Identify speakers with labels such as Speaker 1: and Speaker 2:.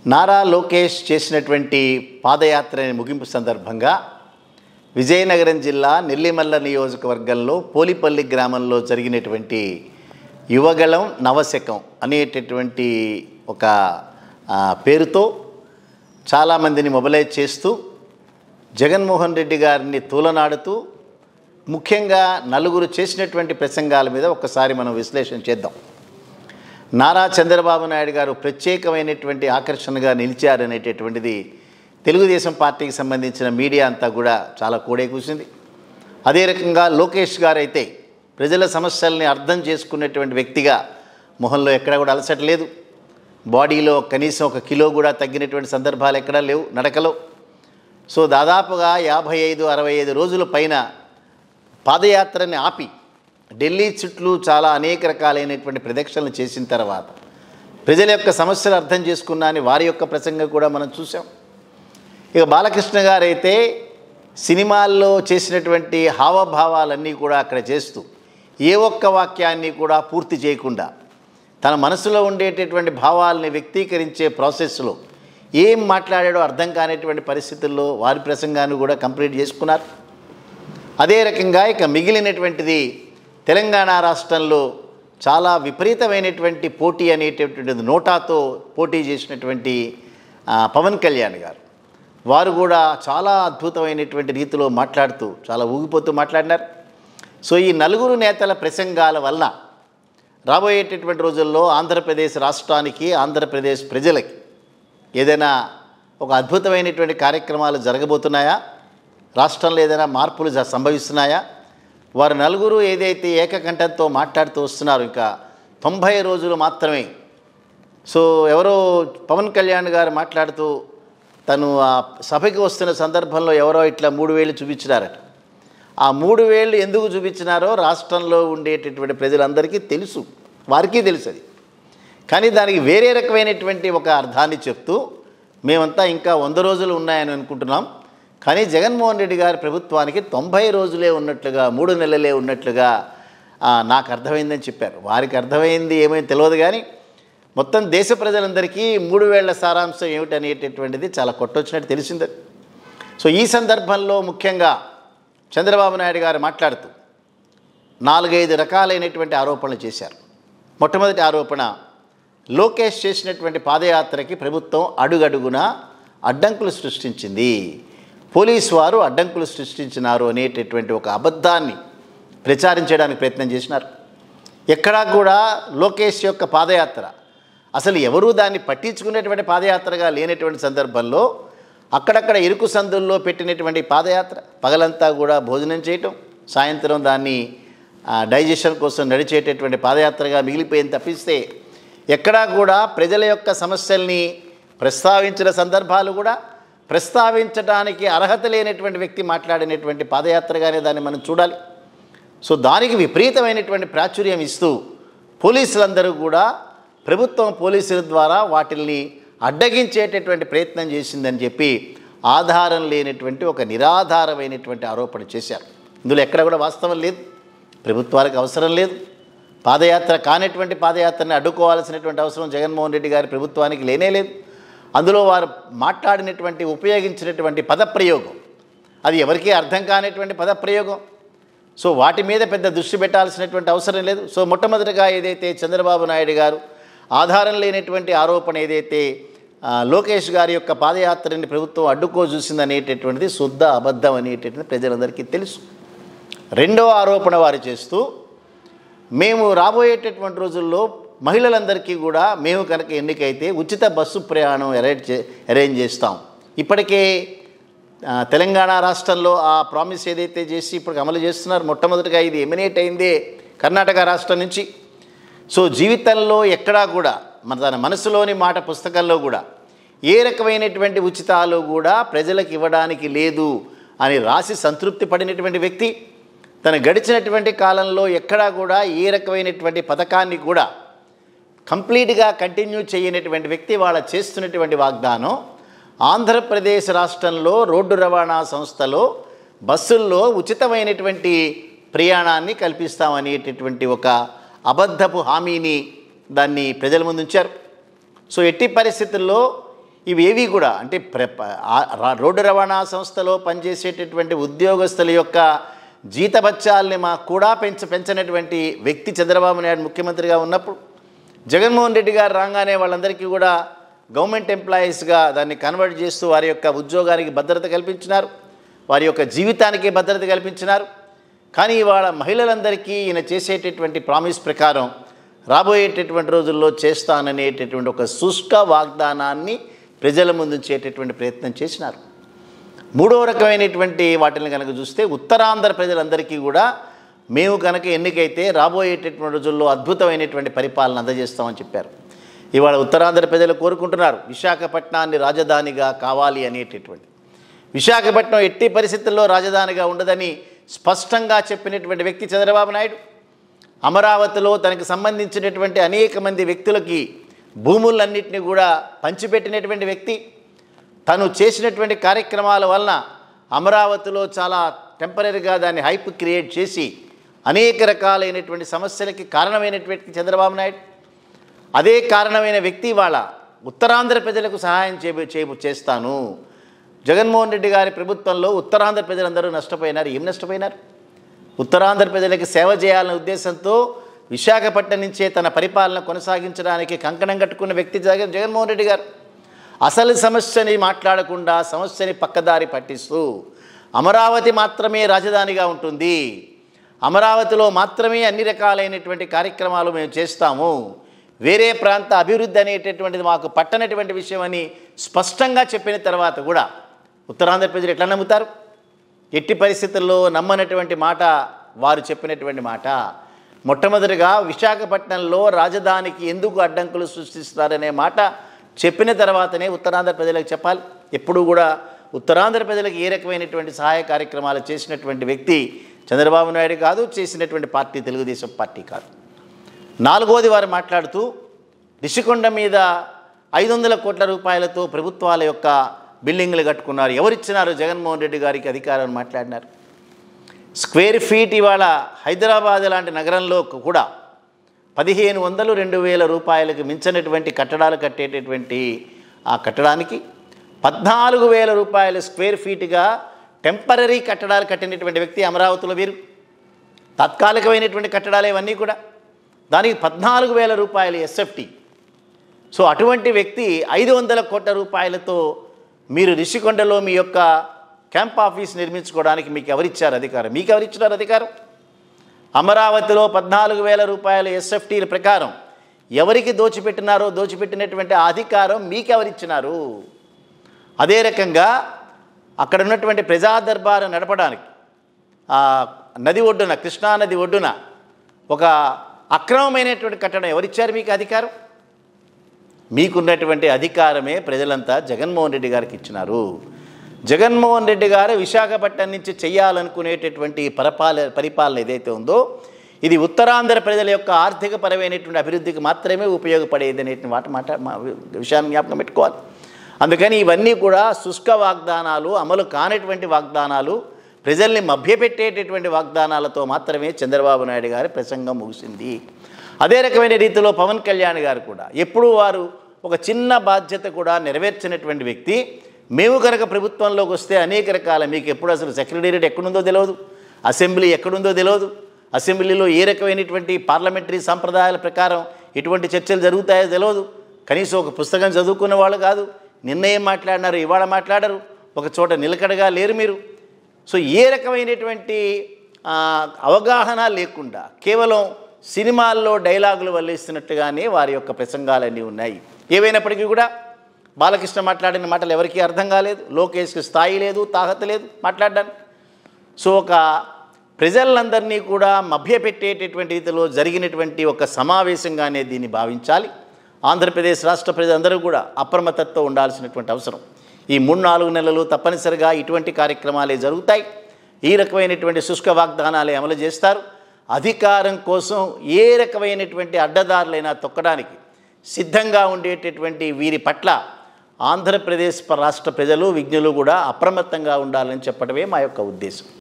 Speaker 1: నారా లోకేష్ చేసినటువంటి పాదయాత్ర ముగింపు సందర్భంగా విజయనగరం జిల్లా నెల్లిమల్ల నియోజకవర్గంలో పోలిపల్లి గ్రామంలో జరిగినటువంటి యువగళం నవశకం అనేటటువంటి ఒక పేరుతో చాలామందిని మొబిలైజ్ చేస్తూ జగన్మోహన్ రెడ్డి గారిని తూలనాడుతూ ముఖ్యంగా నలుగురు చేసినటువంటి ప్రసంగాల మీద ఒక్కసారి మనం విశ్లేషణ చేద్దాం. నారా చంద్రబాబు నాయుడు గారు ప్రత్యేకమైనటువంటి ఆకర్షణగా నిలిచారనేటటువంటిది తెలుగుదేశం పార్టీకి సంబంధించిన మీడియా అంతా కూడా చాలా కూడే కూసింది. అదే రకంగా లోకేష్ గారు అయితే ప్రజల సమస్యల్ని అర్థం చేసుకున్నటువంటి వ్యక్తిగా మొహంలో ఎక్కడా కూడా అలసట లేదు. బాడీలో కనీసం 1 కిలో కూడా తగ్గినటువంటి సందర్భాలు ఎక్కడా లేవు నడకలో. సో దాదాపుగా 55-65 రోజుల పైన పాదయాత్రని ఆపి ఢిల్లీ చుట్టూ చాలా అనేక రకాలైనటువంటి ప్రదక్షిణలు చేసిన తర్వాత ప్రజల యొక్క సమస్యలు అర్థం చేసుకున్నా అని వారి యొక్క ప్రసంగం కూడా మనం చూసాం. ఇక బాలకృష్ణ గారు అయితే సినిమాల్లో చేసినటువంటి హావభావాలన్నీ కూడా అక్కడ చేస్తూ ఏ ఒక్క వాక్యాన్ని కూడా పూర్తి చేయకుండా తన మనసులో ఉండేటటువంటి భావాలని వ్యక్తీకరించే ప్రాసెస్లో ఏం మాట్లాడాడో అర్థం కానిటువంటి పరిస్థితుల్లో వారి ప్రసంగాన్ని కూడా కంప్లీట్ చేసుకున్నారు. అదే రకంగా ఇక మిగిలినటువంటిది తెలంగాణ రాష్ట్రంలో చాలా విపరీతమైనటువంటి పోటీ అనేటటువంటిది నోటాతో పోటీ చేసినటువంటి పవన్ కళ్యాణ్ గారు వారు కూడా చాలా అద్భుతమైనటువంటి రీతిలో మాట్లాడుతూ చాలా ఊగిపోతూ మాట్లాడినారు. సో ఈ నలుగురు నేతల ప్రసంగాల వల్ల రాబోయేటటువంటి రోజుల్లో ఆంధ్రప్రదేశ్ రాష్ట్రానికి ఆంధ్రప్రదేశ్ ప్రజలకి ఏదైనా ఒక అద్భుతమైనటువంటి కార్యక్రమాలు జరగబోతున్నాయా, రాష్ట్రంలో ఏదైనా మార్పులు సంభవిస్తున్నాయా? వారు నలుగురు ఏదైతే ఏకకంఠంతో మాట్లాడుతూ వస్తున్నారు, ఇంకా 90 రోజులు మాత్రమే. సో ఎవరో పవన్ కళ్యాణ్ గారు మాట్లాడుతూ తను ఆ సభకి వస్తున్న సందర్భంలో ఎవరో ఇట్లా 3 వేలు చూపించినారట. ఆ 3 వేలు ఎందుకు చూపించినారో రాష్ట్రంలో ఉండేటటువంటి ప్రజలందరికీ తెలుసు, వారికి తెలుసు అది. కానీ దానికి వేరే రకమైనటువంటి ఒక అర్థాన్ని చెప్తూ మేమంతా ఇంకా 100 రోజులు ఉన్నాయని అనుకుంటున్నాం, కానీ జగన్మోహన్ రెడ్డి గారి ప్రభుత్వానికి 90 రోజులే ఉన్నట్లుగా 3 నెలలే ఉన్నట్లుగా నాకు అర్థమైందని చెప్పారు. వారికి అర్థమైంది ఏమైనా తెలియదు, కానీ మొత్తం దేశ ప్రజలందరికీ 3 వేళ్ల సారాంశం ఏమిటనేటటువంటిది చాలా కొట్టొచ్చినట్టు తెలిసింది. సో ఈ సందర్భంలో ముఖ్యంగా చంద్రబాబు నాయుడు గారు మాట్లాడుతూ 4-5 రకాలైనటువంటి ఆరోపణలు చేశారు. మొట్టమొదటి ఆరోపణ, లోకేష్ చేసినటువంటి పాదయాత్రకి ప్రభుత్వం అడుగడుగునా అడ్డంకులు సృష్టించింది, పోలీసు వారు అడ్డంకులు సృష్టించినారు అనేటటువంటి ఒక అబద్ధాన్ని ప్రచారించడానికి ప్రయత్నం చేసినారు. ఎక్కడా కూడా లోకేష్ యొక్క పాదయాత్ర అసలు ఎవరూ దాన్ని పట్టించుకునేటువంటి పాదయాత్రగా లేనటువంటి సందర్భంలో అక్కడక్కడ ఇరుకు సందుల్లో పెట్టినటువంటి పాదయాత్ర, పగలంతా కూడా భోజనం చేయటం, సాయంత్రం దాన్ని డైజెషన్ కోసం నడిచేటటువంటి పాదయాత్రగా మిగిలిపోయింది తప్పిస్తే ఎక్కడా కూడా ప్రజల యొక్క సమస్యల్ని ప్రస్తావించిన సందర్భాలు కూడా, ప్రస్తావించడానికి అర్హత లేనటువంటి వ్యక్తి మాట్లాడినటువంటి పాదయాత్రగానే దాన్ని మనం చూడాలి. సో దానికి విపరీతమైనటువంటి ప్రాచుర్యం ఇస్తూ పోలీసులందరూ కూడా ప్రభుత్వం పోలీసుల ద్వారా వాటిల్ని అడ్డగించేటటువంటి ప్రయత్నం చేసిందని చెప్పి ఆధారం లేనటువంటి ఒక నిరాధారమైనటువంటి ఆరోపణ చేశారు. ఇందులో ఎక్కడ కూడా వాస్తవం లేదు, ప్రభుత్వాలకు అవసరం లేదు. పాదయాత్ర కానిటువంటి పాదయాత్రని అడ్డుకోవాల్సినటువంటి అవసరం జగన్మోహన్ రెడ్డి గారి ప్రభుత్వానికి లేనే లేదు. అందులో వారు మాట్లాడినటువంటి ఉపయోగించినటువంటి పదప్రయోగం అది ఎవరికీ అర్థం కానిటువంటి పదప్రయోగం. సో వాటి మీద పెద్ద దృష్టి పెట్టాల్సినటువంటి అవసరం లేదు. సో మొట్టమొదటిగా ఏదైతే చంద్రబాబు నాయుడు గారు ఆధారం లేనటువంటి ఆరోపణ ఏదైతే లోకేష్ గారి యొక్క పాదయాత్రని ప్రభుత్వం అడ్డుకో చూసిందనేటటువంటిది శుద్ధ అబద్ధం అనేటటువంటిది ప్రజలందరికీ తెలుసు. రెండవ ఆరోపణ వారు చేస్తూ, మేము రాబోయేటటువంటి రోజుల్లో మహిళలందరికీ కూడా మేము కనుక ఎన్నికైతే ఉచిత బస్సు ప్రయాణం అరేంజ్ చేస్తాం. ఇప్పటికే తెలంగాణ రాష్ట్రంలో ఆ ప్రామిస్ ఏదైతే చేసి ఇప్పుడు అమలు చేస్తున్నారు, మొట్టమొదటిగా ఇది ఎమినేట్ అయిందే కర్ణాటక రాష్ట్రం నుంచి. సో జీవితంలో ఎక్కడా కూడా తన మనసులోని మాట పుస్తకంలో కూడా ఏ రకమైనటువంటి ఉచితాలు కూడా ప్రజలకు ఇవ్వడానికి లేదు అని రాసి సంతృప్తి పడినటువంటి వ్యక్తి, తన గడిచినటువంటి కాలంలో ఎక్కడా కూడా ఏ రకమైనటువంటి పథకాన్ని కూడా కంప్లీట్గా కంటిన్యూ చేయనటువంటి వ్యక్తి వాళ్ళ చేస్తున్నటువంటి వాగ్దానం ఆంధ్రప్రదేశ్ రాష్ట్రంలో రోడ్డు రవాణా సంస్థలో బస్సుల్లో ఉచితమైనటువంటి ప్రయాణాన్ని కల్పిస్తామనేటటువంటి ఒక అబద్ధపు హామీని దాన్ని ప్రజల ముందు ఉంచారు. సో ఎట్టి పరిస్థితుల్లో ఇవేవి కూడా అంటే రోడ్డు రవాణా సంస్థలో పనిచేసేటటువంటి ఉద్యోగస్తుల యొక్క జీతభత్యాల్ని కూడా పెంచనటువంటి వ్యక్తి చంద్రబాబు నాయుడు ముఖ్యమంత్రిగా ఉన్నప్పుడు జగన్మోహన్ రెడ్డి గారు రాగానే వాళ్ళందరికీ కూడా గవర్నమెంట్ ఎంప్లాయీస్గా దాన్ని కన్వర్ట్ చేస్తూ వారి యొక్క ఉద్యోగానికి భద్రత కల్పించినారు, వారి యొక్క జీవితానికి భద్రత కల్పించినారు. కానీ ఇవాళ మహిళలందరికీ ఈయన చేసేటటువంటి ప్రామిస్ ప్రకారం రాబోయేటటువంటి రోజుల్లో చేస్తాననేటటువంటి ఒక శుష్క వాగ్దానాన్ని ప్రజల ముందు ఉంచేటటువంటి ప్రయత్నం చేసినారు. మూడో రకమైనటువంటి వాటిని కనుక చూస్తే ఉత్తరాంధ్ర ప్రజలందరికీ కూడా మేము కనుక ఎన్నికైతే రాబోయేటటువంటి రోజుల్లో అద్భుతమైనటువంటి పరిపాలన అందజేస్తామని చెప్పారు. ఇవాళ ఉత్తరాంధ్ర ప్రజలు కోరుకుంటున్నారు విశాఖపట్నాన్ని రాజధానిగా కావాలి అనేటటువంటి. విశాఖపట్నం ఎట్టి పరిస్థితుల్లో రాజధానిగా ఉండదని స్పష్టంగా చెప్పినటువంటి వ్యక్తి చంద్రబాబు నాయుడు. అమరావతిలో తనకు సంబంధించినటువంటి అనేక మంది వ్యక్తులకి భూములన్నింటినీ కూడా పంచిపెట్టినటువంటి వ్యక్తి. తను చేసినటువంటి కార్యక్రమాల వలన అమరావతిలో చాలా టెంపరీగా దాన్ని హైప్ క్రియేట్ చేసి అనేక రకాలైనటువంటి సమస్యలకి కారణమైనటువంటి చంద్రబాబు నాయుడు. అదే కారణమైన వ్యక్తి వాళ్ళ ఉత్తరాంధ్ర ప్రజలకు సహాయం చేస్తాను. జగన్మోహన్ రెడ్డి గారి ప్రభుత్వంలో ఉత్తరాంధ్ర ప్రజలందరూ నష్టపోయినారు. ఏం నష్టపోయినారు? ఉత్తరాంధ్ర ప్రజలకి సేవ చేయాలనే ఉద్దేశంతో విశాఖపట్నం నుంచే తన పరిపాలన కొనసాగించడానికి కంకణం కట్టుకున్న వ్యక్తి జగన్మోహన్ రెడ్డి గారు. అసలు సమస్యని మాట్లాడకుండా సమస్యని పక్కదారి పట్టిస్తూ అమరావతి మాత్రమే రాజధానిగా ఉంటుంది, అమరావతిలో మాత్రమే అన్ని రకాలైనటువంటి కార్యక్రమాలు మేము చేస్తాము, వేరే ప్రాంత అభివృద్ధి అనేటటువంటిది మాకు పట్టనటువంటి విషయం అని స్పష్టంగా చెప్పిన తర్వాత కూడా ఉత్తరాంధ్ర ప్రజలు ఎట్లా నమ్ముతారు? ఎట్టి పరిస్థితుల్లో నమ్మనటువంటి మాట వారు చెప్పినటువంటి మాట. మొట్టమొదటిగా విశాఖపట్నంలో రాజధానికి ఎందుకు అడ్డంకులు సృష్టిస్తారనే మాట చెప్పిన తర్వాతనే ఉత్తరాంధ్ర ప్రజలకు చెప్పాలి. ఎప్పుడూ కూడా ఉత్తరాంధ్ర ప్రజలకు ఏ రకమైనటువంటి సహాయ కార్యక్రమాలు చేసినటువంటి వ్యక్తి చంద్రబాబు నాయుడు కాదు, చేసినటువంటి పార్టీ తెలుగుదేశం పార్టీ కాదు. నాలుగోది వారు మాట్లాడుతూ రిషికొండ మీద 500 కోట్ల రూపాయలతో ప్రభుత్వాల యొక్క బిల్డింగ్లు కట్టుకున్నారు. ఎవరిచ్చినారు జగన్మోహన్ రెడ్డి గారికి అధికారం మాట్లాడినారు. స్క్వేర్ ఫీట్ ఇవాళ హైదరాబాద్ లాంటి నగరంలో కూడా 1500, 2000 రూపాయలకు మించినటువంటి కట్టడాలు కట్టేటటువంటి ఆ కట్టడానికి 14,000 రూపాయల స్క్వేర్ ఫీట్గా టెంపరీ కట్టడాలు కట్టినటువంటి వ్యక్తి అమరావతిలో వీరు. తాత్కాలికమైనటువంటి కట్టడాలు ఇవన్నీ కూడా దానికి 14,000 రూపాయలు ఎస్ఎఫ్టీ. సో అటువంటి వ్యక్తి 500 కోట్ల రూపాయలతో మీరు రిషికొండలో మీ యొక్క క్యాంప్ ఆఫీస్ నిర్మించుకోవడానికి మీకు ఎవరిచ్చారు అధికారం? మీకు ఎవరిచ్చినారు అధికారం? అమరావతిలో 14,000 రూపాయల ఎస్ఎఫ్టీల ప్రకారం ఎవరికి దోచిపెట్టినటువంటి ఆ అధికారం మీకెవరిచ్చినారు? అదే రకంగా అక్కడ ఉన్నటువంటి ప్రజా దర్బారు నడపడానికి నది ఒడ్డున, కృష్ణానది ఒడ్డున ఒక అక్రమమైనటువంటి కట్టడం ఎవరిచ్చారు మీకు అధికారం? మీకున్నటువంటి అధికారమే ప్రజలంతా జగన్మోహన్ రెడ్డి గారికి ఇచ్చినారు. జగన్మోహన్ రెడ్డి గారు విశాఖపట్నం నుంచి చేయాలనుకునేటటువంటి పరిపాలన ఏదైతే ఉందో ఇది ఉత్తరాంధ్ర ప్రజల యొక్క ఆర్థిక పరమైనటువంటి అభివృద్ధికి మాత్రమే ఉపయోగపడేది అనేటువంటి విషయాన్ని జ్ఞాపకం పెట్టుకోవాలి. అందుకని ఇవన్నీ కూడా శుష్క వాగ్దానాలు, అమలు కానటువంటి వాగ్దానాలు, ప్రజల్ని మభ్యపెట్టేటటువంటి వాగ్దానాలతో మాత్రమే చంద్రబాబు నాయుడు గారి ప్రసంగం ముగిసింది. అదే రకమైన రీతిలో పవన్ కళ్యాణ్ గారు కూడా ఎప్పుడు వారు ఒక చిన్న బాధ్యత కూడా నెరవేర్చినటువంటి వ్యక్తి. మేము కనుక ప్రభుత్వంలోకి వస్తే అనేక రకాల మీకు ఎప్పుడు అసలు సెక్రటేరియట్ ఎక్కడుందో తెలియదు, అసెంబ్లీ ఎక్కడుందో తెలియదు, అసెంబ్లీలో ఏ రకమైనటువంటి పార్లమెంటరీ సంప్రదాయాల ప్రకారం ఎటువంటి చర్చలు జరుగుతాయో తెలియదు. కనీసం ఒక పుస్తకం చదువుకున్న వాళ్ళు కాదు. నిన్నేం మాట్లాడినారు, ఇవాళ మాట్లాడరు, ఒక చోట నిలకడగా లేరు మీరు. సో ఏ రకమైనటువంటి అవగాహన లేకుండా కేవలం సినిమాల్లో డైలాగులు వల్లిస్తున్నట్టుగానే వారి యొక్క ప్రసంగాలన్నీ ఉన్నాయి. ఏవైనప్పటికీ కూడా బాలకృష్ణ మాట్లాడిన మాటలు ఎవరికీ అర్థం కాలేదు, లోకేష్కి స్థాయి లేదు, తాహత లేదు మాట్లాడడానికి. సో ఒక ప్రజలందరినీ కూడా మభ్యపెట్టేటటువంటి రీతిలో జరిగినటువంటి ఒక సమావేశంగానే దీన్ని భావించాలి. ఆంధ్రప్రదేశ్ రాష్ట్ర ప్రజలందరూ కూడా అప్రమత్తతో ఉండాల్సినటువంటి అవసరం. ఈ 3-4 నెలలు తప్పనిసరిగా ఇటువంటి కార్యక్రమాలే జరుగుతాయి. ఈ రకమైనటువంటి శుష్క వాగ్దానాలే అమలు చేస్తారు. అధికారం కోసం ఏ రకమైనటువంటి అడ్డదారులైనా తొక్కడానికి సిద్ధంగా ఉండేటటువంటి వీరి పట్ల ఆంధ్రప్రదేశ్ రాష్ట్ర ప్రజలు, విజ్ఞులు కూడా అప్రమత్తంగా ఉండాలని చెప్పడమే మా యొక్క ఉద్దేశం.